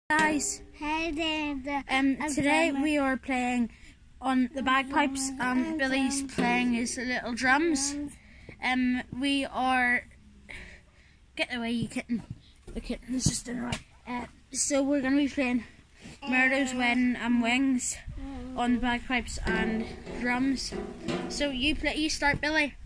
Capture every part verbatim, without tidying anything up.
Guys, Hey there. um, today we are playing on the bagpipes and Billy's playing his little drums. Um, we are... Get away, you kitten. The kitten's just in the way. Uh, so we're going to be playing Murder's Wedding and Wings on the bagpipes and drums. So you play, you start, Billy.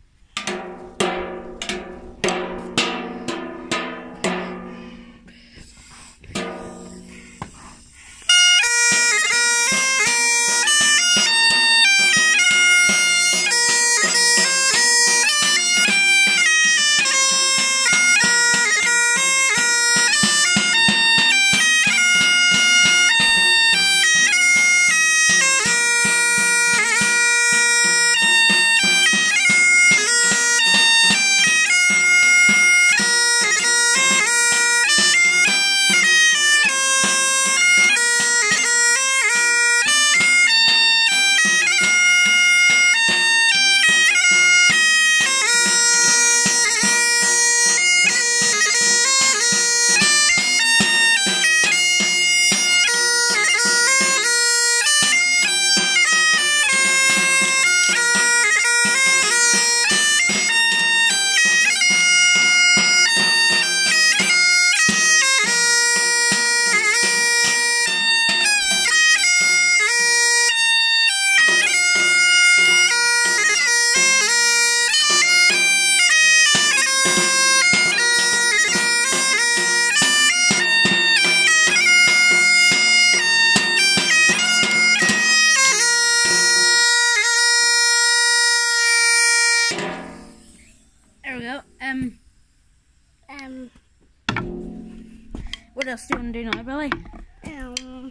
There we go. Um, Um, what else do you want to do now, Billy? um,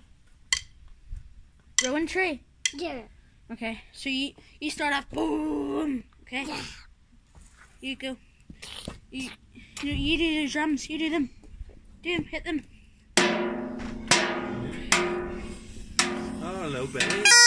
Rowan tree? yeah. Okay, so you, you start off, boom, okay? Yeah. You go. You, you, you do the drums, you do them. Do them, hit them. Oh, hello, Benny.